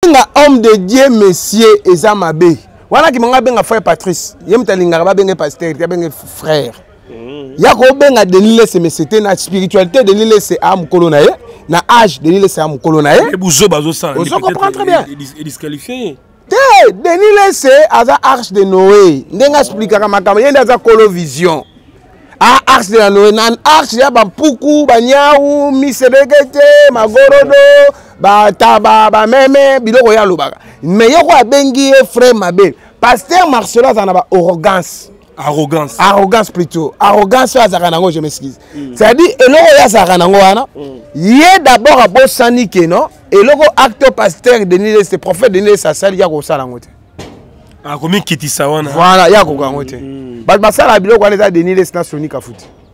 benga homme de Dieu monsieur Ezamabe. Wana ki manga benga frère Patrice. Yemta lingara ba benga pasteur, ya benga frère. Ya ko benga Denis Lesse mais c'était na spiritualité Denis Lesse a mukolo na ye, na âge Denis Lesse a mukolo na ye. Et Bouzo bazo ça. Vous comprenez très bien. Il disqualifié. Denis Lesse a za arche de Noé. Ndenga expliquera makama yenda za kolo vision. A arche de la Noé, nan arche ya ba puku, ba nyau, misebegete, magorodo, ba taba, ba meme, biloko ya lobaka. Mais yoko abengi frère mabe. Pasteur Marcelo a na arrogance. Arrogance plutôt. Arrogance à Zaranango, je m'excuse. C'est-à-dire, et l'on a Zaranango, il est d'abord à Bossani que non, et l'on acte pasteur de Nile, c'est prophète de Nile, ça sale, il y a quoi ça langote. Ah, comme Kiti Sawana. Voilà, il y a quoi langote. Basala la bilo, on est à Nile, c'est nationalique à foot.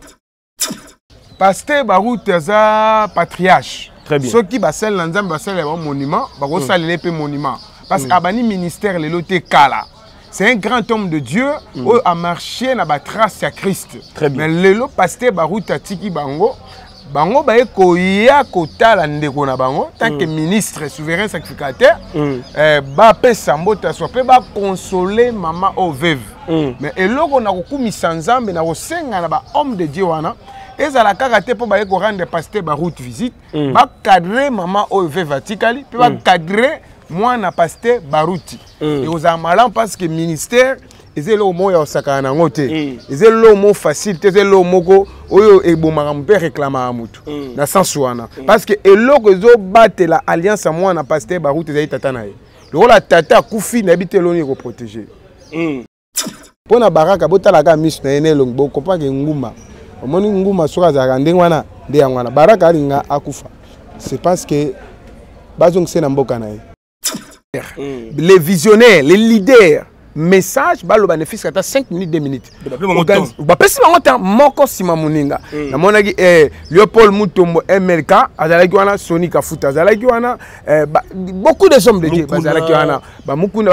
Pasteur Barou Teza patriarche. Très bien. Ceux qui basel l'anzam basel un monument, Barou sale l'épée monument. Parce qu'Abani ministère, le loté Kala. C'est un grand homme de Dieu qui a marché dans la trace à Christ. Très bien. Mais le pasteur Baruta Tiki Bango, Bango bae koya kota la ndeko na bango tant que ministre souverain sacrificateur, ba pe sambota so pe ba consoler maman au veuve. Mais eloko na kokumisa nzambe na kosenga na ba homme de Dieu wana, ezala kaka te po bae ko rendre pasteur Barut visite, ba cadrer maman au veuve atikali, pe ba cadrer moi na pasteur Baruti et aux amalants parce que ministère ezé lo mo ya sakana ngote ezé lo mo facile ezé lo moko oyo ebomaka mpe réclama mutu na sens wana parce que eloko ezo batela alliance moi na pasteur Baruti ezai tata na ye lokola tata kufi na biteloni ko protéger pona baraka botalaka misu na ene longbo comprendre nguma omoni nguma soka za ndenge wana nde yangwana baraka alinga akufa c'est parce que bazong se na mboka na ye. Les visionnaires, les leaders, message, bah le bénéfice à 5 minutes, 2 minutes. Bah pas si longtemps, moko sima muninga. Na monagi Léopold Mutombo MLK, azalaki wana Sonic Afuta, azalaki wana beaucoup de hommes de Dieu, azalaki wana ba mukunda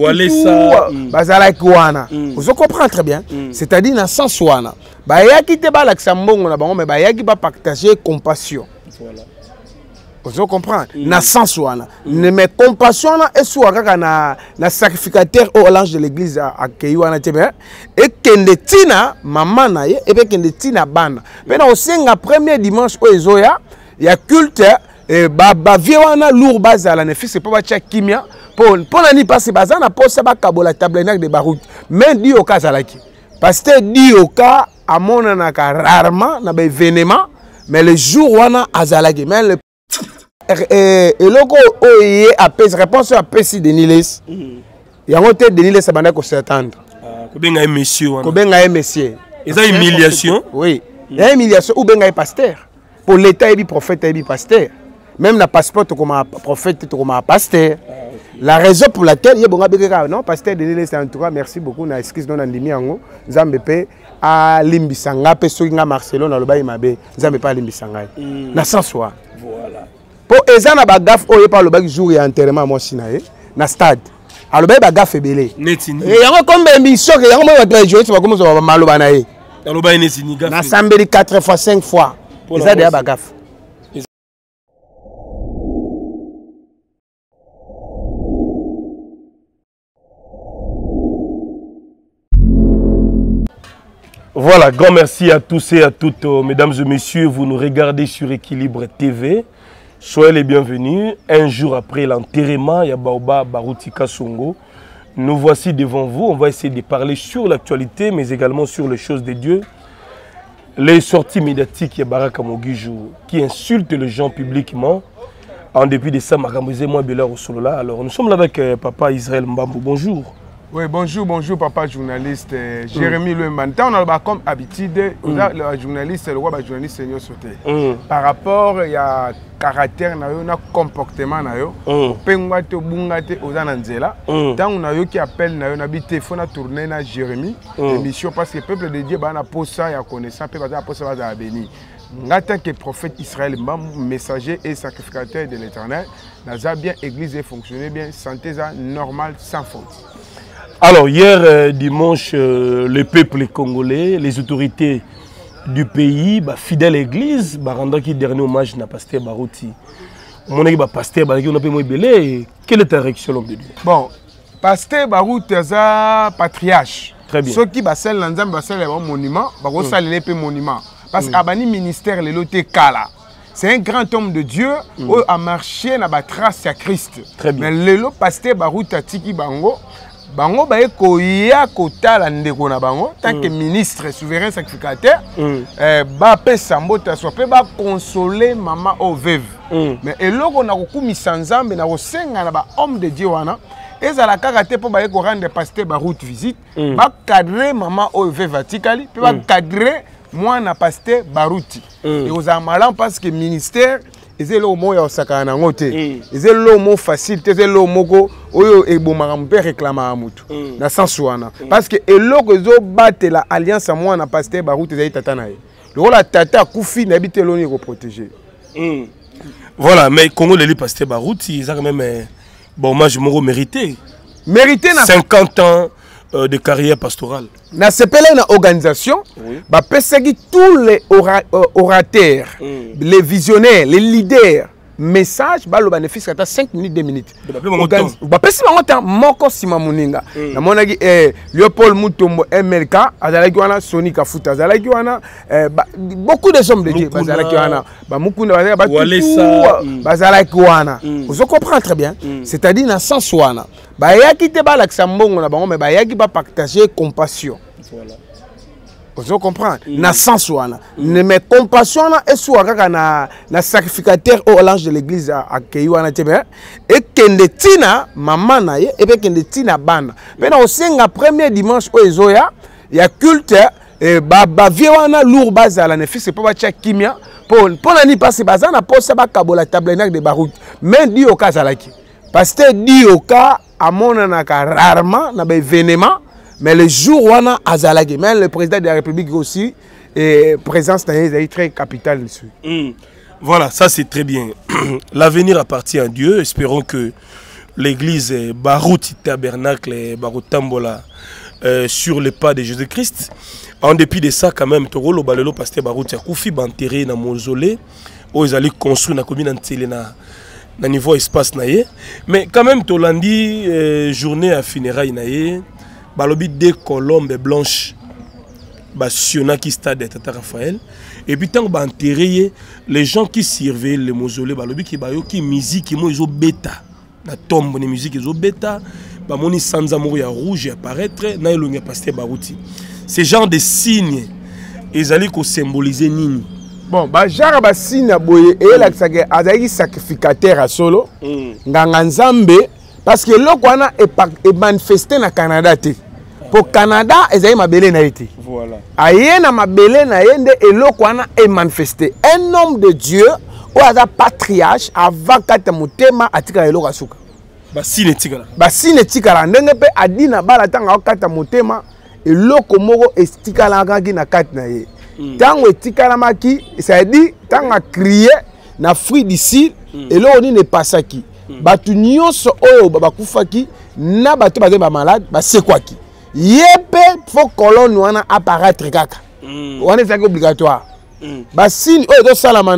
bazalaki wana. Vous comprenez très bien. C'est-à-dire dans sens wana. Ba yaki te ba laksa mbongo na bango mais ba yaki ba partager compassion. Voilà. Vous comprenez? Na sens wana. Mais compassion est soit na sacrificateur au l'ange de l'église à Keywana tebe et kendetina maman na ye et puis kendetina bana. Mais na osenga premier dimanche au ezoya il y a culte et ba viwana lourd bazala ne fils pas ba kimia pour nani passer bazana pour ça ba kabola tabernacle de Barout. Mais di okazalaki. Pasteur di oka amona na rarement na ba événement mais le jour wana azalaki mais le et logo oye apes réponse à pesi Denis Lesse. Ya ngote Denis Lesse banda ko s'attendre. Kobenga un monsieur wana. Kobenga un monsieur. Ils ont humiliation. Oui. Il y a humiliation ou benga un pasteur. Pour l'état et prophète et pasteur. Même la passeport comme prophète comme pasteur. La raison pour laquelle il bonga beka non pasteur Denis Lesse en tout cas merci beaucoup na excuse non ndimi yango Nzambe pe a limbisanga pe soki nga Marcelo na loba imabe Nzambe pa limbisanga. Na sens wa. Voilà. Pour ezana ba gaf oye par le bac jour et enterrement moi sinae na stade alors ba gaf ebele netini et yango comme émission que yango moi va jouer tu comme ça maloba na ye alors ba netini gaf na sambeli 4 fois 5 fois ça de ba gaf. Voilà, grand merci à tous et à toutes, mesdames et messieurs, vous nous regardez sur Équilibre TV. Soyez les bienvenus. Un jour après l'enterrement, il y a Baoba Baruti Kasongo. Nous voici devant vous. On va essayer de parler sur l'actualité, mais également sur les choses de Dieu. Les sorties médiatiques, il y a Baraka Mogijou qui insulte les gens publiquement. En dépit de ça, Makamouze moi Bela Rosolola. Alors, nous sommes là avec Papa Israël Mbambo. Bonjour. Oui, bonjour, bonjour, papa journaliste Jérémy Lembantan. On a comme habitude, le journaliste, le roi journaliste senior sauté. Par rapport à caractère, na comportement, pengwate bungate ozananzela. Tant on a eu qui appelle na habité, faut na tourner na Jérémy émission parce que le peuple de Dieu na posa ya connaissance, peuple na posa va béni. En tant que prophète Israël, messager et sacrificateur de l'Éternel, n'a bien église et fonctionné bien, santé normale sans faute. Alors, hier dimanche, le peuple congolais, les autorités du pays, fidèle à l'église, rendant qui dernier hommage à pasteur Baruti. mon équipe pasteur ba on a peu belé. Quelle est ta réaction l'homme de Dieu? Bon, pasteur Barout eza patriarche. Très bien. Ceux qui basel nzambe basel un monument, ba ko salele pe monument parce que abani ministère le loté kala. C'est un grand homme de Dieu qui a marché na ba trace à Christ. Très bien. Mais le pasteur Barout atiki bango bango ba ekoya kotala ndeko na bango tant que ministre souverain sacrificateur ba pesa mbota so pe ba consoler maman au veuve. Mais eloko na kokumisa nzambe na kosenga na ba homme de Dieu wana ezala kaka te po ba ko rendre pasteur Barout visite ba cadrer maman au veuve atikali pe ba cadrer moi na pasteur Barouti et aux amalants parce que ministère ezé lo mo ya osaka na ngote ezé lo mo facile ezé lo moko oyo ebomaka mpe réclama mutu na sens wana parce que eloko ezo batela alliance moi na pasteur Barout ezali tata na ye le la tata kufi na bitelo ni ko protéger. Voilà, mais Congo le pasteur Barout ils ont quand même bon hommage moko mérité na 50 ans de carrière pastorale. Na sepele na organisation, ba pesagi tous les orateurs, les visionnaires, les leaders, message ba lo bénéfice kata 5 minutes 2 minutes. Ba pesi bango temps moko sima muninga. Na monaki Léopold Mutombo MLK, azalaki wana Sony Kafuta, azalaki wana beaucoup de hommes de Dieu bazalaki wana. Ba mukunda bazalaki wana. Vous comprenez très bien. C'est-à-dire na sens wana. Ba yaki te ba laksa mbongo na bango mais ba yaki ba partager compassion. Voilà. Vous comprenez? Na sens wana. Mais compassion na esuwa kaka na sacrificateur au l'ange de l'église à Keiwana tebe et kende tina maman na ye et puis kende tina bana. Mais na osenga premier dimanche o ezoya ya culte ba viwana lourd bazala ne fils pas ba tia kimia pour nani passer bazana posa ba kabola tabernacle de Barout. Mais di oka zalaki. Pasteur di oka amona na rarement na ba événement. Mais le jour où on a azalaki, même le président de la République aussi, présence est très capitale dessus. Voilà, ça c'est très bien. L'avenir appartient à Dieu. Espérons que l'église Barout Tabernacle Barout Tambola sur les pas de Jésus-Christ. En dépit de ça, quand même, Toro Balelo pasteur Barout Yakoufi enterré dans mausolée où ils allaient construire na commune na niveau espace naie. Mais quand même, Tolandi journée à funérailles naie. Balobi des colombes blanches Siona qui stade de Tata Raphaël et puis tant enterré les gens qui servaient le mausolée balobi qui bayo qui musique mo iso bêta na tombe de musique iso bêta ba moni sans amour ya rouge apparaître na elonga pasteur Barouti ce genre de signes ils allaient ko symboliser nini. Bon ba genre ba signe boye et la azaki sacrificateur à solo nganga nzambe parce que loko wana est manifesté na Canada te. Pour Canada, ils ont mabélé na été. Voilà. Aïe na mabélé na yende et loko wana est manifesté. Un homme de Dieu ou a patriarche avant kata mutema atika eloko asuka. Basi netikala. Basi netikala ndenge pe adina bala tanga kata mutema eloko moko estikala kaki na kati na ye. Tango etikala maki, ça dit tanga crier na fruit d'ici eloko ni ne pasaki. Batu nyonso oyo bakufaki na batu bazé ba malade ba sekwaki. Yépe faut colonne wana apparaître kaka. Wana c'est obligatoire. Ba signe oyo do salama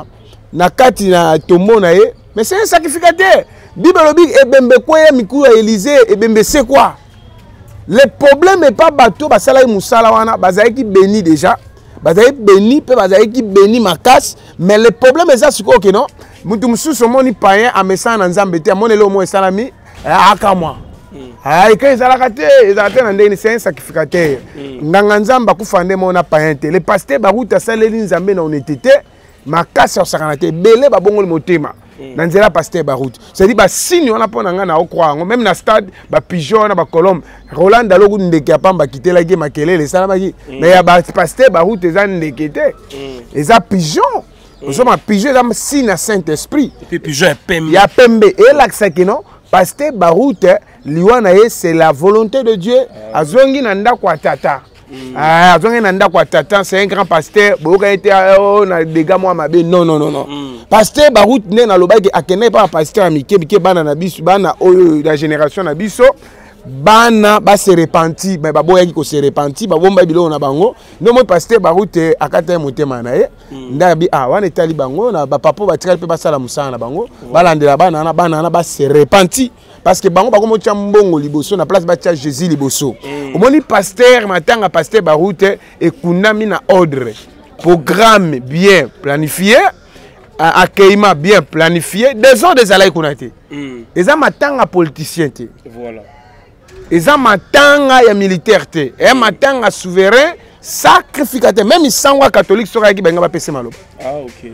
na kati na tombo na ye, mais c'est un sacrificateur. Bible lobi ebembe koye miku ya Élysée ebembe c'est quoi? Le problème est pas bateau ba sala musala wana bazaki béni déjà. Bazaki béni pe bazaki béni makas, mais le problème est ça c'est quoi que non? Mutu mususu moni païen a message na nzambe te amone lo mo esalami aka moi. Ah que ezalaka na ndeni c'est un sacrificateur. Nganga nzamba kufande mona païen te. Le pasteur Barout asaleli nzambe na honnêteté makasi osakana te belé ba bongoli motema. Na nzela pasteur Barout. C'est dit ba signe on a pona nga na okwa même na stade ba pigeon na ba colombe. Roland Dalogu ndeke apamba kitela ki makelele salama ki. Mais ya ba pasteur Barout eza ndeke te. Eza pigeon. Nous sommes pigeons dans le signe Saint-Esprit. Et puis pigeon est pembe. Il y a pembe. Et là, c'est que non, pasteur Barout, c'est la volonté de Dieu. Azongi nanda kwa tata. Azongi nanda kwa tata, c'est un grand pasteur. Boka été na dégâts moi mabe. Non, non, non, non. Pasteur Barout né na lobaki akene pas pasteur amike bike bana na biso bana oyo la génération na biso. bana ba se repenti mais ba boya ki ko se repenti ba bomba bilo na bango no mo pasteur Baroute akata motema na ye ndabi wana etali bango na ba papa ba tikali pe ba sala musana na bango balandela bana na ba se repenti parce que bango ba ko motia mbongo liboso na place ba tia Jésus liboso omoni pasteur matanga pasteur Baroute ekunami na ordre programme bien planifié accueillement bien planifié des ordres des alai konate eza matanga politicien te voilà. Eza matanga ya militaire te, matanga souverain, sacrificateur. Même ils sont catholiques, sera qui benga pese malo. Ah ok.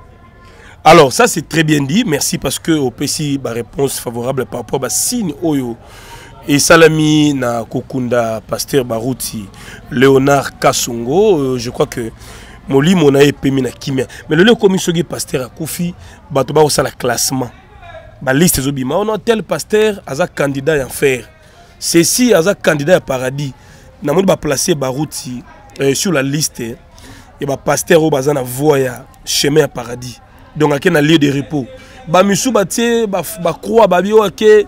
Alors ça c'est très bien dit, merci parce que au PC ba réponse favorable par rapport à signe oyo et salami na kokunda pasteur Barouti Léonard Kasongo, je crois que moli mona epemi na kimia. Mais le commission qui pasteur Akoufi bato ba osala classement. Ba liste zobima on a tel pasteur aza candidat en faire. Ceci as un candidat à paradis. Nous avons placé Barouti sur la liste. Et le pasteur au bazan a voya chemin à paradis. Donc, il y a un lieu de repos. Bamisou batie, croix, babio,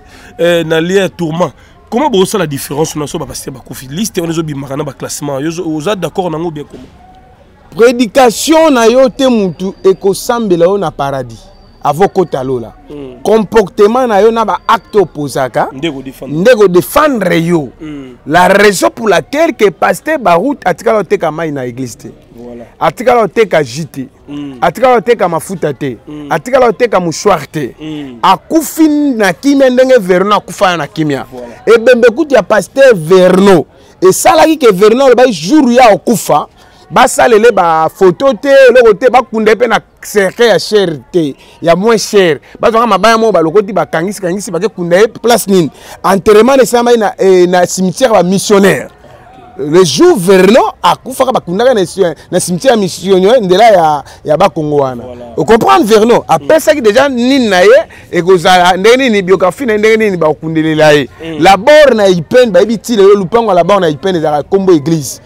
na lieu de tourment. Comment vous avez la différence entre le pasteur Bakoufi? Liste, on est marana classement. Vous êtes d'accord ou bien comment? Prédication na yo te mutu ekosambela na paradis. Avokota lola. Comportement na yo na ba acte opposaka. Ndego défendre yo. La raison pour laquelle que pasteur Baroute atikala teka mai na église te. Voilà. Atikala teka jité. Atikala teka mafuta te. Atikala teka mouchoir te. Akufi na kimia ndenge Verno akufa na kimia. Et bembe kuti ya pasteur Verno. Et salaki que Verno le ba jour ya okufa. Basalele ba photo te le côté ba kunde pe na cercle ya cher te ya moins cher bazonga mabaya mo ba lokoti ba kangisi ba ke kunde place nini enterrement de sama na cimetière ba missionnaire le jour Verno akufa ba kundaka na cimetière missionnaire ndela ya ba Congo wana vous comprenez Verno après ça qui déjà nini na ye e kozala ndeni ni biographie na ndeni ni ba kundelela ye la bord na ipen ba biti le lupango la bord na ipen za kombo église.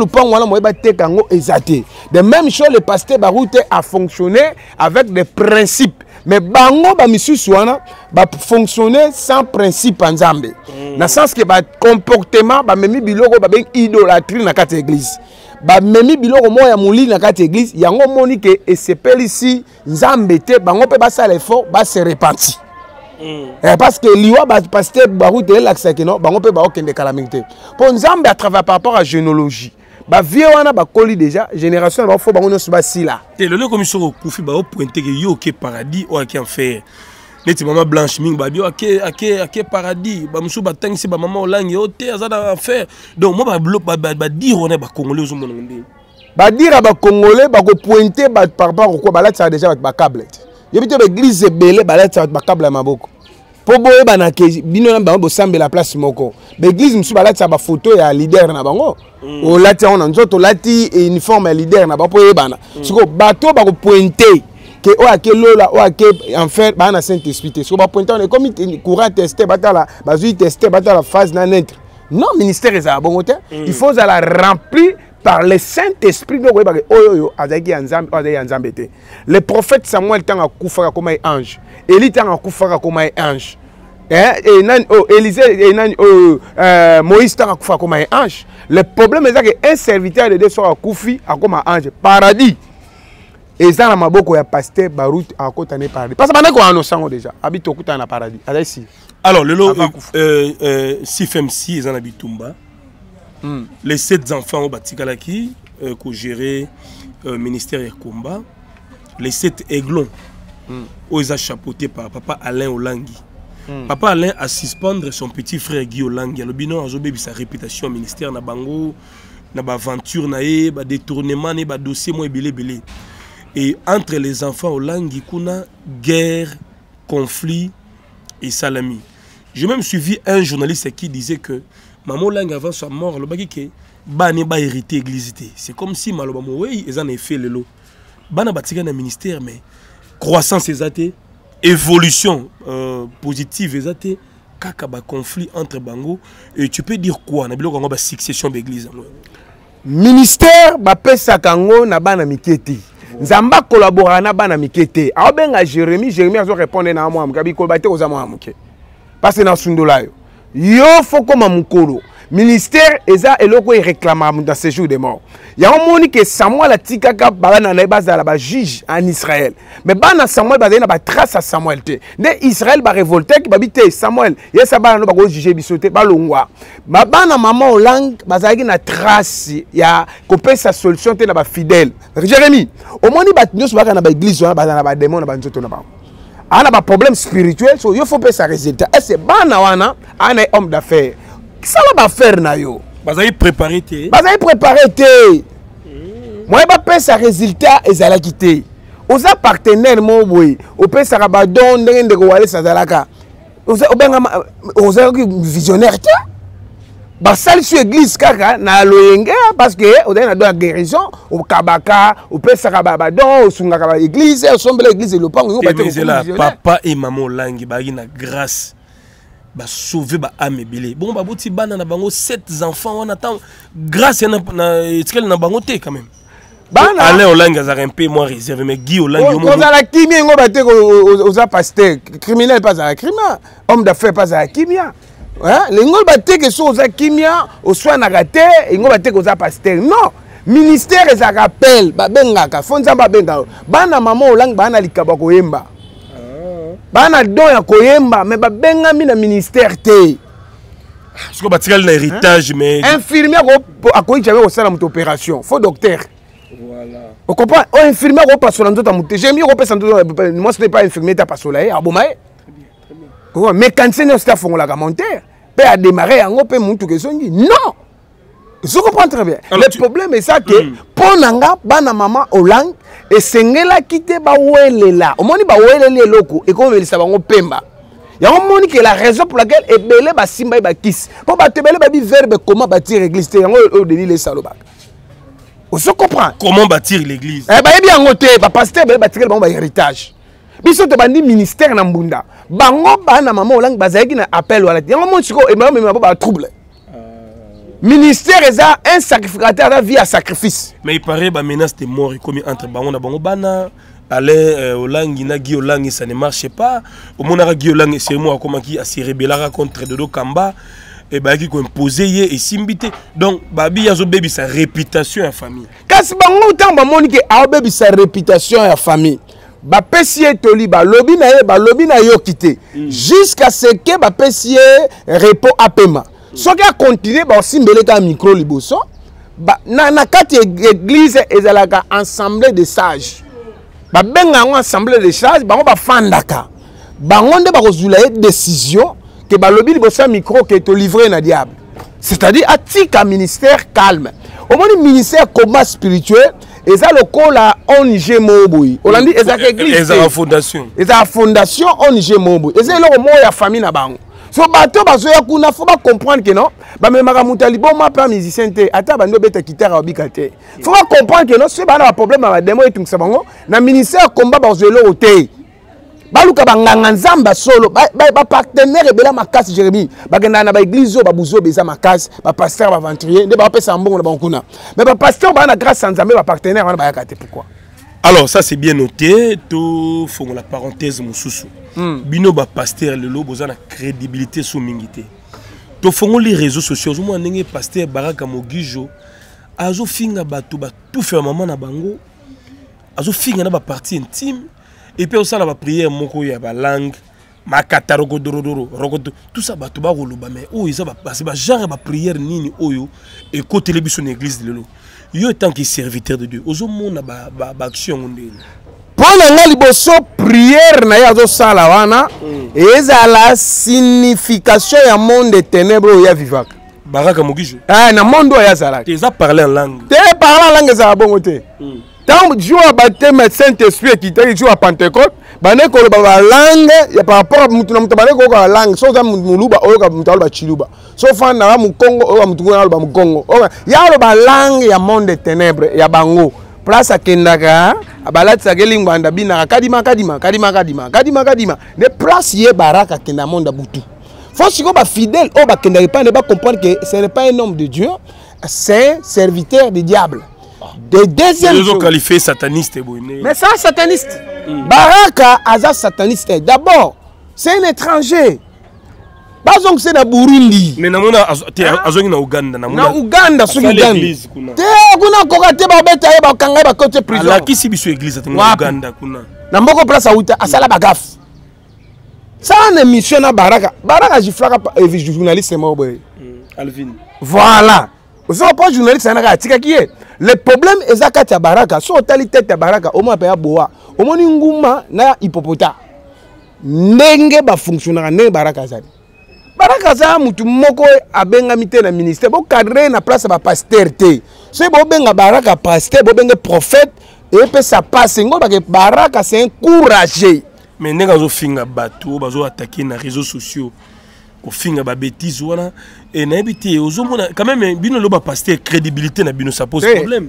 De même chose, le pasteur Baroute a fonctionné avec des principes. Mais bango ba misusuana ba fonctionner sans principe en Zambie. Dans le sens que ba comportement ba memi biloko ba ben idolâtrie na kati église. Ba memi biloko mo ya muli na kati église yango moni que et sepeli ici Nzambe te bango pe ba sala effort ba se repentir. Parce que liwa ba pasteur Baroute l'accès que non bango pe ba okende calamité. Pour Nzambe à travers par rapport à généalogie. Ba vie wana ba koli déjà génération ba fo bango no suba sila. Et le commission Koufi ba pointer que yo ke paradis o ki en faire. Neti maman blanche ming ba bio ake paradis ba musu ba tangisi ba maman olangi o te azada en faire. Donc moi ba dire on est ba congolais zo mona ndé. Ba dire ba congolais ba ko pointer ba par rapport quoi ba là ça déjà ba câble. Yo bité ba église belé ba là ça ba câble maboko. Po boye banake bino na bango bosambe la place moko l'église musu balati ba photo ya leader na bango o lati on nzoto lati uniforme ya leader na ba po yebana siko bato ba ko pointer que o ake lola o ake en fait ba na Saint Esprit siko ba pointer on est comme courant testé batala bazui testé batala phase na net non ministère eza bongo te il faut la remplir par le Saint-Esprit. Le prophète Samuel tanga kufaka comme un ange. Élie tanga kufaka comme un ange. Élisée Moïse tanga kufaka comme un ange. Le problème est qu'un serviteur de Dieu soit kufi comme un ange. Paradis. Et ça na maboko ya pasteur Baroute à côté de paradis. Parce que maintenant qu'on annonce déjà, habite au côté na paradis. Alors le lot CFMC ils en habitent Tumba. Les 7 enfants au Batikalaki, qui géraient le ministère et combat, les 7 aiglons, ils ont chapeauté par papa Alain Olangi. Papa Alain a suspendre son petit frère Guy Olangi. Le bilan a joué sa réputation au ministère na bango, na ba aventure na e, ba détournement na ba dossier moi belé. Et entre les enfants Olangi, kuna guerre, conflit et salami. J'ai même suivi un journaliste qui disait que Maman Lang avant sa mort, le bagi que bane ba hérité église. C'est comme si maloba mo oui, ils en ont fait le lot. Bana batika na ministère mais croissance ezate, évolution positive ezate, kaka ba conflit entre bango et tu peux dire quoi na biloko ngo ba succession d'église. Ministère ba pesa kango na bana miketi. Nzamba collabora na bana miketi. A benga Jérémie a répondre na moi mukabi ko bate ko za moi muke. Parce que na sundola yo. yo faut comme mukolo ministère eza eloko réclame dans ce jour de mort. Ya omoni que Samuel atikaka bana na bazala ba juge en Israël. Mais bana Samuel bazana ba trace à Samuel te. De Israël ba révolter ki babite Samuel. Yesa bana no ba go juger bisote ba longwa. Ba bana maman Olang bazaki na trace ya kopesa solution te na ba fidèle. Jérémie, omoni ba nyos ba na ba église wana bazana ba démon na ba nzoto na ba. Ana ba problème spirituel so yo faut pesa résultat. Et c'est bana wana ana homme d'affaires. Ça va faire na yo. Bazali préparé te. Bazali préparé te. Moi ba pesa résultat ezala kité. Oza partenaire mo boy. O pesa ba don ndenge ko wale sazalaka. Oza obenga oza visionnaire te. Ba sali sur église kaka na loyenge parce que o na do guérison o kabaka o pesa ba don o sunga ka église o sombela église le pango ba te. Papa et maman langi ba na grâce. Ba sauver ba ame belé bon ba boti bana na bango 7 enfants on attend grâce na etikeli na bango te quand même bana aller au langue za un peu moins réservé mais Guy au langue on a la kimia ngo ba te aux pasteur criminel pas à criminel homme d'affaires pas à kimia hein les ngo ba te que so aux kimia au soin na raté ngo ba te que aux pasteur non ministère ça rappelle ba bengaka fonza ba benga bana maman au langue bana likaba ko yemba bana don ya koyemba mais ba benga mi na ministère te parce que batikali na héritage mais infirmière akoyi jamais au sala muto opération faut docteur voilà on comprend o infirmière au pasola nzoto muto j'ai mis au pesa nzoto moi ce n'est pas infirmière ta pasola abomae très bien ouais mécanicien no staff on la monter peut a démarrer yango pe mutu ke songi non je comprends très bien. Alors, le problème est ça que pour nanga bana maman Olang et sengela kite ba welela. O moni ba welele loko et comme elisa bango pemba. Ya o moni que la raison pour laquelle ebele ba simba ba kiss. Pour ba tebele ba bi verbe comment bâtir l'église te yango o deli les salobak. On se comprend. Comment bâtir l'église? Eh ba bien ngote ba pasteur ba bâtir ba héritage. Biso te bandi ministère na mbunda. Bango bana maman Olang bazaki na appel wala. Yango moni siko e ba trouble. Ministère est un sacrificateur à vie à sacrifice. Mais il paraît que menace de mort est commis entre Bango et Bana. Aller au langue, Guy Olang, ça ne marche pas. Au moment où Guy Olang, c'est moi qui a se rebellé contre Dodo Kamba. Et qui a imposé et simbité. Donc, Babi a baby sa réputation en famille. Quand c'est Bango, tant que a baby sa réputation en famille. Ba pesier toli ba lobi na yo quitté jusqu'à ce que ba pesier repos à paiement. Ce qui a continué, c'est aussi un micro liboso. Na kati église ezalaka assemblée de sages. Ba benga assemblée de sages, ba ba fandaka. Ba ngonde ba kozula décision que ba lobi liboso micro que to livré na diable. C'est-à-dire atika ministère calme. Au moins ministère combat spirituel, eza lokola ONG moboyi. Olandi ezaka église. Eza fondation. Eza fondation ONG moboyi. Eza loko moya famille na bango. So bato bazoya kuna faut pas comprendre que non ba memaka mutali bon ma pas musicien te ata bando beta guitare obika te faut pas comprendre que non c'est ba na problème ba demo etumisa bango na ministère combat bazelo hotel baluka banganga nzamba solo ba partenaire bela makasi Jérémie bagenda na ba église ba buzo beza makasi ba pasteur ba aventurier nde ba pesa mbongo na bankuna mais ba pasteur ba na grâce nzambe ba partenaire wana ba yakate pourquoi. Alors ça c'est bien noté, tout faut la parenthèse mon sousou. Bino ba pasteur le lobo za na crédibilité sous mingité. To fongo les réseaux sociaux, moi ndenge pasteur Baraka Mogijo azo finga bato ba tout faire maman na bango. Azo finga na ba partie intime et puis aussi la ba prière moko ya ba langue makata rogodoro tout ça bato ba roloba mais oh ils ba c'est ba genre ba prière nini oyo et côté les biso na église lelo. Yo tant que serviteur de Dieu, ozo mona ba action ndeni. Pendant la liboso prière na yazo sala wana, ezala signification ya monde des ténèbres ya vivaka. Baraka Mogijo. Ah na monde ya zala. Tu as parlé en langue. Tu parles en langue za bongo te. Tant jour baptême Saint-Esprit qui t'a jour à Pentecôte, bane ko ba langue ya par rapport mutu na mutu bane ko ko langue so za muluba o ka mutu ba chiluba. So fa na mu Congo o mutu na ba mu Congo. Ya lo ba langue ya monde des ténèbres ya bango. Place akendaka abalati sakeling banda bina kadima. Ne place ye baraka kenda monde butu. Faut que ba fidèle o ba kenda pas ne pas comprendre que ce n'est pas un homme de Dieu, c'est un serviteur du diable. De deuxième chose. Ils ont qualifié sataniste. Mais ça sataniste. Baraka aza sataniste. D'abord, c'est un étranger. bazong c'est na Burundi mais namona azongi na Uganda na Uganda soki Uganda te kuna kokate ba beta ye ba kanga ba côté prison la kisi biso église te Uganda kuna na mboko place auta asala bagaf ça une émission na Baraka jiflaka journaliste mo boy Alvin voilà aussi pas journaliste na ka tika kié le problème ezaka ta Baraka so tali tête ya Baraka au moins pa boa au moins nguma na hipopota ndenge ba fonctionnera ne Baraka zali Baraka za mutu moko abenga mite na ministère bo cadrer na place ba pasteur te so bo benga Baraka pasteur bo benga prophète et puis ça passe ngo ba que Baraka c'est encouragé mais ndenge zo finga bato bazo attaquer na réseaux sociaux ko finga ba bêtise wana et na ebité ozomona quand même bino lo ba pasteur crédibilité na bino ça pose problème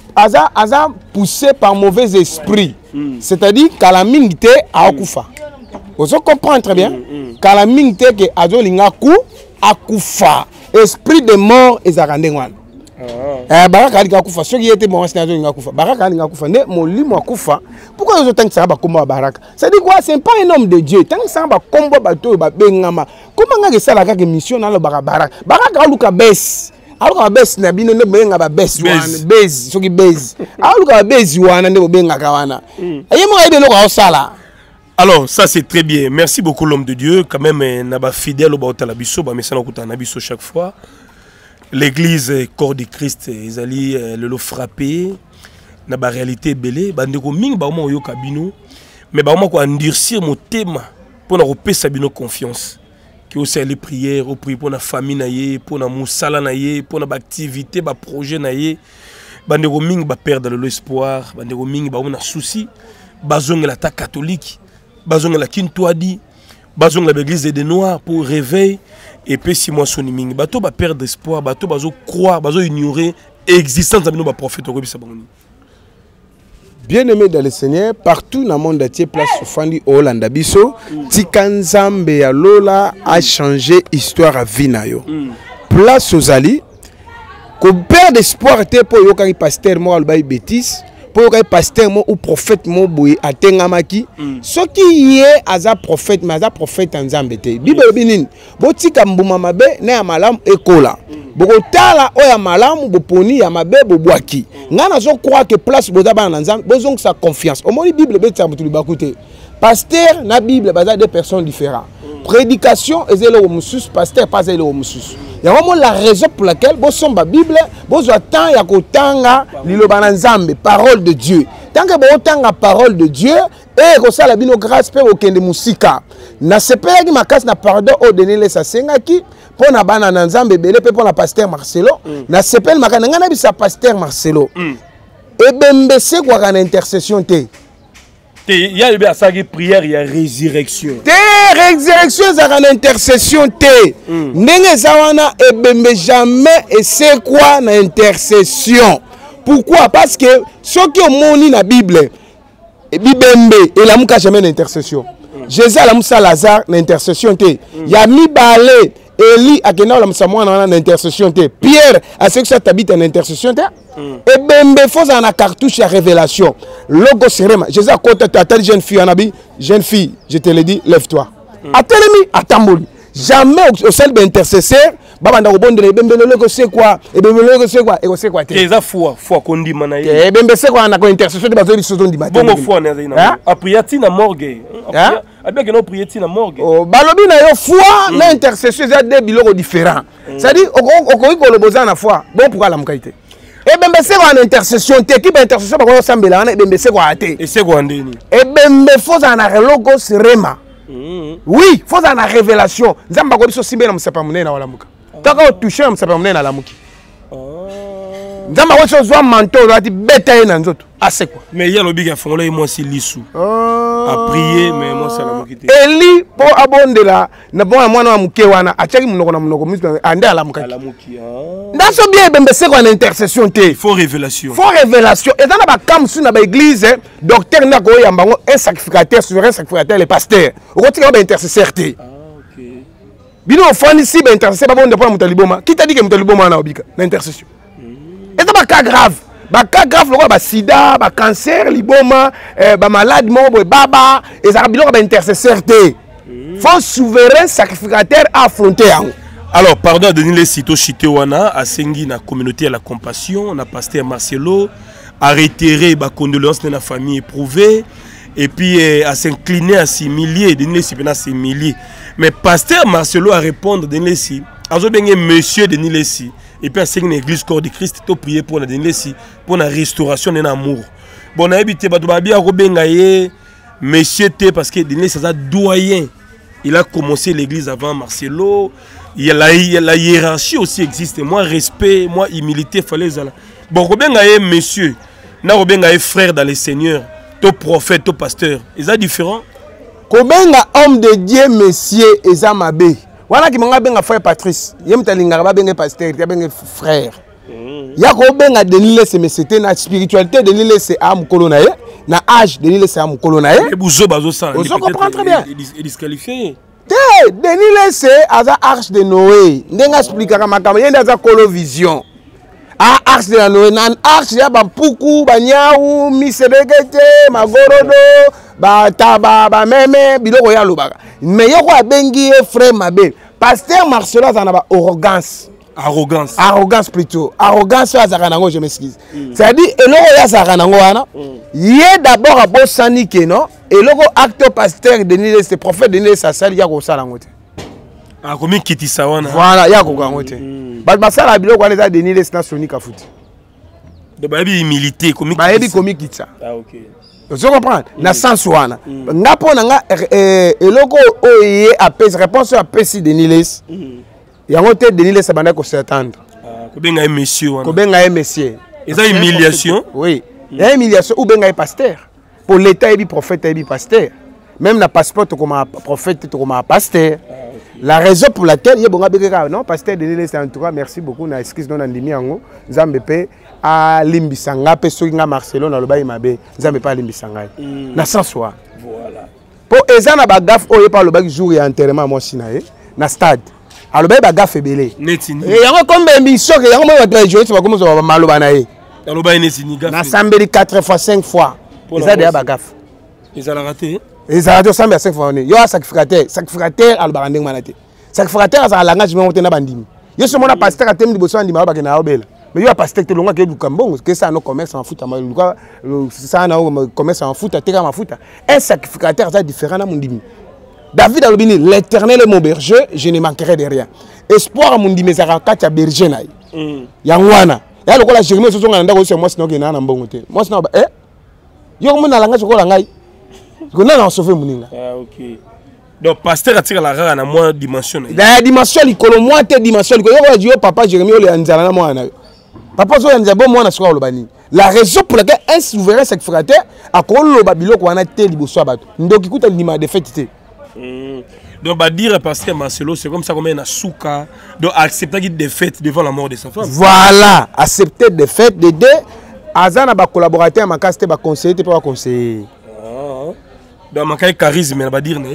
aza poussé par mauvais esprit c'est-à-dire kalamingité akufa vous comprenez très bien kalamingité que azo lingaku akufa esprit de mort ezakande ngwana Baraka alika kufa soki yete bon sinazo linga kufa Baraka alinga kufa ne molimo akufa pourquoi ils ont ça ba komba Baraka ça dit quoi c'est pas un homme de Dieu tant ça ba komba bato ba bengama comment nga sala ka mission na lo Baraka aluka bes aluka bes na bino ne benga ba bes wana bes soki bes aluka bes wana ne benga ka wana ayemo aibe lo ka sala. Alors ça c'est très bien, merci beaucoup l'homme de Dieu quand même na ba fidèle au ba otalabiso ba mesana kutana biso chaque fois. L'église corps de Christ ils allaient le frapper na ba réalité belé bandeko mingi ba mo yo kabino mais ba mo ko endurcir mon thème pour na repesa bino confiance que aussi les prières au prier pour na famille na ye pour na musala na ye pour na ba activité ba projet na ye bandeko mingi ba perdre l'espoir bandeko mingi ba na souci bazonga la ta catholique bazonga la kintoadi bazonga l'église des noirs pour réveil. Et puis si moi son mingi bato ba perdre espoir bato bazo croire bazo ignorer existence de nos prophètes au bien-aimé dans le Seigneur partout dans le monde entier place Fandi Hollande biso tikanzambe ya lola a changé histoire à vie na yo place aux ali ko perdre espoir te po yo kari pasteur mo alba bêtise pour que pasteur mo ou prophète mo boye atengamaki soki ye aza prophète mais aza prophète nzambe te bible binini botika mbuma mabe na ya malamu ekola bokotala o ya malamu boponi ya mabe bobwaki ngana zo croire que place boza bana nzambe bozong sa confiance au moni bible betia mutuli bakute pasteur na bible baza deux personnes différentes prédication ezelo musus pasteur pas ezelo musus. Il y a vraiment la raison pour laquelle vous sommes la Bible, vous attendez à kotanga liloba nzambe parole de Dieu. Tant que vous attendez la parole de Dieu et que ça la bino grâce pe okende musika. Na sepela ki makasi na pardon au donner les sasengaki pour na bana nzambe belé pe pour la pasteur Marcelo. Na sepela makana ngana bisa pasteur Marcelo. Et bembese kwa kana intercession te. Il y a une prière, il y a résurrection. Résurrection, c'est une intercession. N'est jamais et c'est quoi une intercession? Pourquoi? Parce que ce qui est dans la Bible, et la mouka jamais d'intercession. Jésus a la moussa Lazare l'intercession. Il y a mis balé. Eli a kena la moussa moana l'intercession. Pierre a ce que ça t'habite en intercession. Et bembe faut en a cartouche à révélation. Logo serema. Jésus a côté ta jeune fille anabi, jeune fille, je te le dis, lève-toi. Atelemi atamboli. Jamais au seul d'intercesseur, baba nda robonde bembe logo c'est quoi? Et bembe logo c'est quoi? Et c'est quoi? Et ça foi kondi manaye. Et bembe c'est quoi na ko intercession de bazo biso ndi matin. Bon foi na zina. Apriati na morgue. Abia que no priati na morgue. Oh balobi na yo foi na intercession c'est deux biloko différents. C'est-à-dire okoi ko loboza na foi. Bon pourquoi la mkaité? Et bien, c'est quoi une intercession? Qui peut intercession? C'est quoi? Et c'est quoi? Et bien, il faut en avoir logo serema. Oui, il faut en avoir révélation. Zamba ko biso simbe na msapa munene na wala muka. Taka toucher na msapa munene na la muki. Zamba ko so zwa manteau lati beta ye na nzoto. Ah c'est quoi? Mais il y a le big fongola et moi c'est lissou. À prier mais moi ça la mukité. Eli po abondela na bon mwana wa muke wana achaki munoko na munoko musika ande ala muka. Ala muki. Ndaso bien bembe c'est quoi une intercession te? Faut révélation. Faut révélation. Et dans la kam sur na ba église docteur na ko yambango un sacrificateur souverain sacrificateur le pasteur. O ko tika ba intercesseur te. OK. Bino fani si ba intercesseur ba bonde pour mutaliboma. Qui t'a dit que mutaliboma na obika na intercession? Et ça ba cas grave. Ba cas grave le ba sida, ba cancer, liboma, ba malade mo baba et ça biloko ba intercesseur te. faut souverain sacrificateur affronter. Alors, pardon, Denis Lesito Chitewana, à Sengi, na communauté à la compassion, na pasteur Marcelo, à réitérer les condoléances de la famille éprouvée, et puis à s'incliner à s'humilier, Denis Lesito à s'humilier. Mais pasteur Marcelo a répondre, Denis Lesito, à monsieur Denis Lesito, et puis à Sengi, l'église corps de Christ, tout prier pour Denis Lesito, pour la restauration de l'amour. Bon, on a habité, Batoubabi a Robengaye, monsieur T, parce que Denis Lesito est doyen. Il a commencé l'église avant Marcelo. Il y a la hiérarchie aussi existe. Moi, respect, moi, humilité, il fallait ça. Bon, Robin Gaye, monsieur, Robin Gaye, frère dans les seigneurs, ton prophète, ton pasteur, ils sont différents. Kobenga homme de Dieu, monsieur, Eza Mabé. Voilà qui m'a benga frère Patrice. Yem talinga ba benga pasteur, ya benga frère. Ya ko benga Denis Lesito, mais c'était na spiritualité Denis Lesito am kolonaye, na âge Denis Lesito am kolonaye. Et Bouzo bazo ça. Vous comprenez très bien. Il est disqualifié. Denis Lesito aza arche de Noé. Ndenga expliquera makambo yenda aza colovision. A arche de Noé nan arche ya ba puku ba nyau misebekete magorodo ba taba ba meme biloko ya lobaka. Mais yoko abengi frère Mabé. Pasteur Marcelo azana ba arrogance. Arrogance plutôt. Arrogance azaka je m'excuse. C'est-à-dire eloko ya azaka nango wana. Yé d'abord a bosani ke non. Et le acteur pasteur Denis Lesito, prophète Denis Lesito, ça y a quoi ça là? Ah, comme il quitte ça, voilà, il y a quoi ça? Bah ça la bilo quoi les Denis Lesito na Sonic à foot. De bah il milité, comme il comique quitte ça. Ah ok. Vous comprenez? Na sens wana. Nga pona nga eloko oye apes réponse à pesi Denis Lesito. Ya ngote Denis Lesito bana ko s'attendre. Ah, ko benga monsieur wana. Ko benga monsieur. Et ça humiliation? Oui. Il y a humiliation ou benga pasteur. Pour l'État, il y a prophète, il y a pasteur. Même le passeport, comme un prophète, comme un pasteur. La raison pour laquelle il y a non, pasteur Denis Lesito, en tout cas, merci beaucoup. Nous excuse non andimi ango. Zambepe a limbisanga pe soinga Marcelo na loba imabe. Zambepe a limbisanga. Na sens wa. Voilà. Pour ezana ba gaf oye par le bac jour et enterrement moi sinae na stade. A loba ba gaf ebele. Netini. Et yango comme émission que yango moi va jouer, tu vas commencer à maloba na ye. Na loba netini gaf. Na sambeli 4 fois 5 fois. Ils ont déjà bagaf. Ils ont raté. Ils ont raté 5 fois. Il y a un sacrificateur. Sacrificateur, al barandeng manate. Sacrificateur, c'est un langage mais on tient bandimi. Il y a ce monde pasteur à thème de besoin d'ima ba kena obel. Mais il y a pasteur te longa que du cambon que ça no commerce en foot ça no commerce en foot teka ma foot. Un sacrificateur c'est différent na mondimi. David alobini l'Éternel est mon berger, je ne manquerai de rien. Espoir mondimi ça ka berger na. Yangwana. Ya lokola Jérémie so zonga ndako c'est moi sinon que na mbongo te. Moi sinon yo mo na langa chokola ngai ko na sauver muninga. Ah OK. Donc pasteur a tiré la rare na moins dimension. La dimension likolo moi te dimension likolo yo dio papa Jérémie ole anzala na moi na. Papa zo anzala bon moi na soka lobani. La raison pour laquelle un souverain sacrificateur a kolo babiloko wana te liboso bato. Ndoki kuta ndima de fête te. Donc bah dire pasteur Marcelo c'est comme ça comme un souka donc accepter qu'il défaite devant la mort de sa femme. Voilà, accepter défaite de deux. Azana ba collaborateur makasté ba conseiller te pas conseiller. Donc manquer charisme mais va dire né.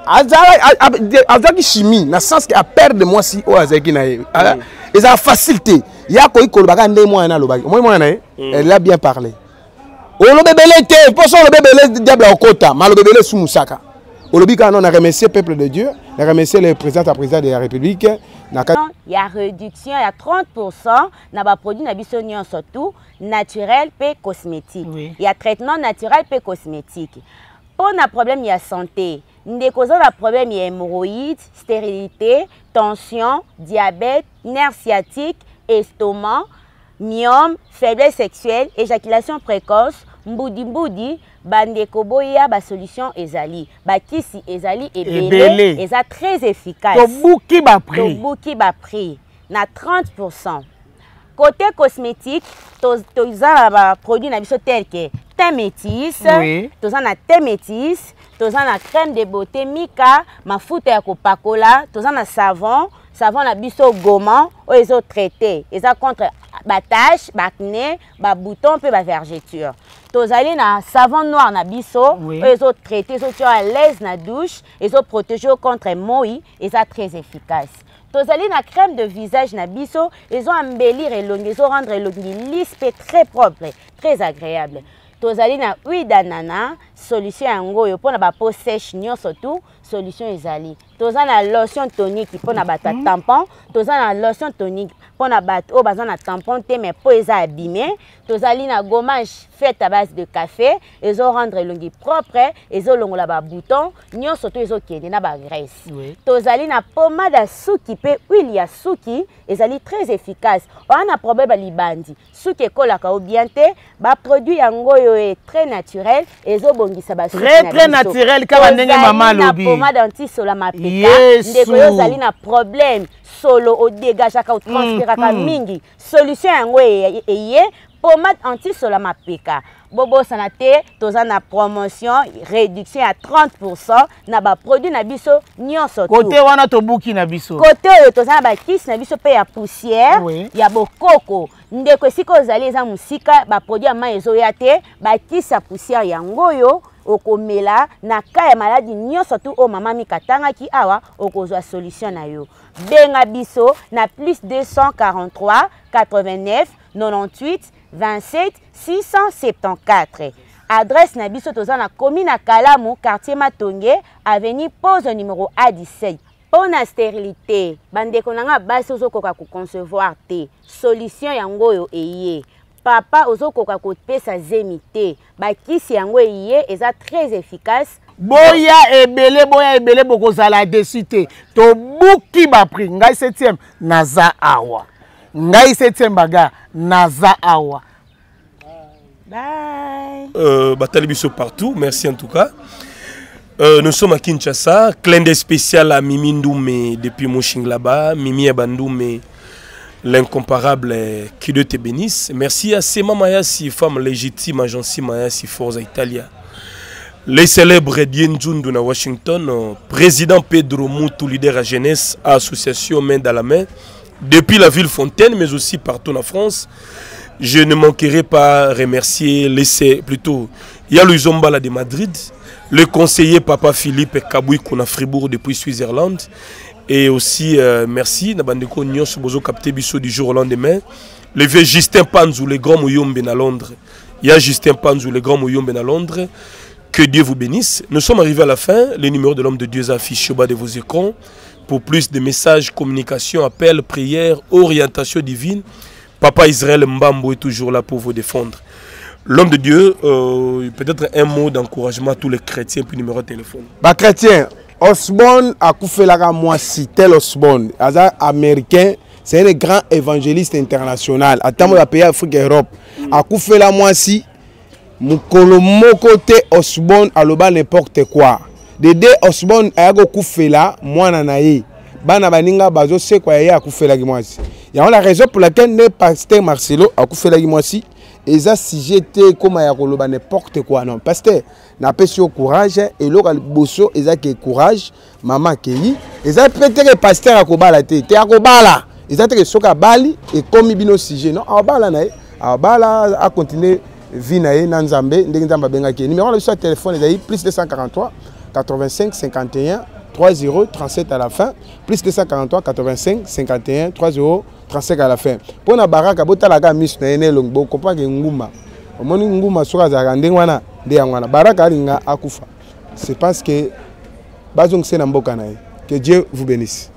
Azaki chimie na sens que a perdre moi si o azaki na et ça facilité. Ya ko ikolobaka ndé moi na lobaki. Moi na elle a bien parlé. O lo bebele te, pour ça le bebele diable au kota, mal le bebele sous musaka. O lo bika non a remercier peuple de Dieu, a remercier le président de la République. Il y a réduction, il y a 30% na ba produit na biso surtout naturel et cosmétique. Il y a traitement naturel et cosmétique. Pour un problème il y a santé, des causes de problème il y a hémorroïdes, stérilité, tension, diabète, nerf sciatique, estomac, myome, faiblesse sexuelle, éjaculation précoce, mboudi, bandeko boya ba solution ezali, ba kisi ezali ebele, eza très efficace. Tobuki ba prix na 30%. Côté cosmétique, toza ba produit na biso tel que thé métis, toza na thé métis, toza na crème de beauté Mika, mafuta ya kopakola, toza na savon na biso gommant oyo traité, eza contre ba tache, ba acné, ba bouton pe ba vergeture. Tozali na savon noir na biso oyo traité, so tu à l'aise na douche, ezo protéger contre moi, eza très efficace. Tozali na crème de visage na biso, ils ont embellir elongi, ils ont rendre elongi lisse et très propre, très agréable. Tozali na huile d'ananas, solution yango yo pona ba peau sèche nyon surtout, solution ezali. Toza na lotion tonique pour na bata tampon, toza na lotion tonique pour na bata o baza na tampon te mais po eza abîmé, tozali na gommage faite à base de café, ezo rendre longi propre, ezo longola ba bouton, nyonso to ezo kende na ba graisse. Tozali na pommade à suki pe huile ya suki, ezali très efficace. On a problème ba libandi. Suki kolaka o bien te, ba produit yango yo est très naturel, ezo bongisa ba suki très naturel kama ndenge mama lobi. Na pommade anti-sola ndeko yo zali na problème solo o dégagaka o transpiraka mingi solution yango eye pommade anti-sola mapeka bobo sanate toza na promotion réduction à 30% na ba produit na biso nyonso côté wana to buki na biso côté oyo toza na ba kisi na biso pe ya poussière ya bokoko ndeko siko zali eza musika ba produit ama ezoya te ba kisi ya poussière yango yo okomela na ka ya maladie nyonso tu o mama mikatangaki awa okozwa solution na yo benga biso na plus 243 89 98 27 674 adresse na biso toza na commune na Kalamu quartier Matonge avenue pose numéro A17 pour la stérilité bandeko nanga basi ozokoka ko concevoir te solution yango yo eye papa ozokoka ko pesa zemite bakisi yango eye eza très efficace boya ebele bokozala desite to buki ba prix ngai 7e naza awa ngai 7e baga naza awa bye Batalibiso partout, merci en tout cas. Nous sommes à Kinshasa, clin d'œil spécial à Mimi Ndoumé depuis Moshing là-bas, Mimi Abandoumé, l'incomparable, qui Dieu te bénisse. Merci à Sema Mayasi, femme légitime, agence Mayasi Forza Italia. Les célèbres Dienjundu na Washington, président Pedro Moutou, leader à jeunesse, à association Main dans la main, depuis la ville Fontaine, mais aussi partout en France. Je ne manquerai pas remercier plutôt Yalou Zombala de Madrid, le conseiller Papa Philippe Kabouy Kona Fribourg depuis Suisse-Irlande, et aussi merci Nabandeko Nyon Subozo Capté Bisso du jour au lendemain, le vieux Justin Panzou, le grand Mouyombe à Londres. Il y a Justin Panzou, le grand Mouyombe à Londres. Que Dieu vous bénisse. Nous sommes arrivés à la fin. Le numéro de l'homme de Dieu est affiché au bas de vos écrans. Pour plus de messages, communication, appels, prières, orientation divine, Papa Israël Mbambo est toujours là pour vous défendre. L'homme de Dieu, peut-être un mot d'encouragement à tous les chrétiens, puis numéro de téléphone. Bah chrétien, Osborne a coupé la moi si tel Osborne, américain, c'est un grand évangéliste international. À temps de pays Afrique et Europe, a coupé la moi si Mukolo côté Osborne a loba n'importe quoi. Dede Osborne a go coupé la moi nanaï. Bana baninga bazo se quoi ya coupé la moi si. Il y a la raison pour laquelle le pasteur Marcelo a coupé la moi si. Et ça si j'étais comme ya koloba n'importe quoi non pasteur n'a pas au courage et local bosso et ça qui courage maman qui et ça peut-être pasteur a kobala te a kobala et ça que soka bali et comme bino sujet non a bala na a bala a continuer vie na nzambe ndenge nzamba benga ki numéro de son téléphone est plus 243 85 51 30 37 à la fin plus 243 85 51 30 35 à la fin pour na baraka botala ka miss na ene longbo comprendre que nguma omoni nguma soka za ndenge wana nde yangwana baraka linga akufa c'est parce que bazong c'est na mboka na que Dieu vous bénisse.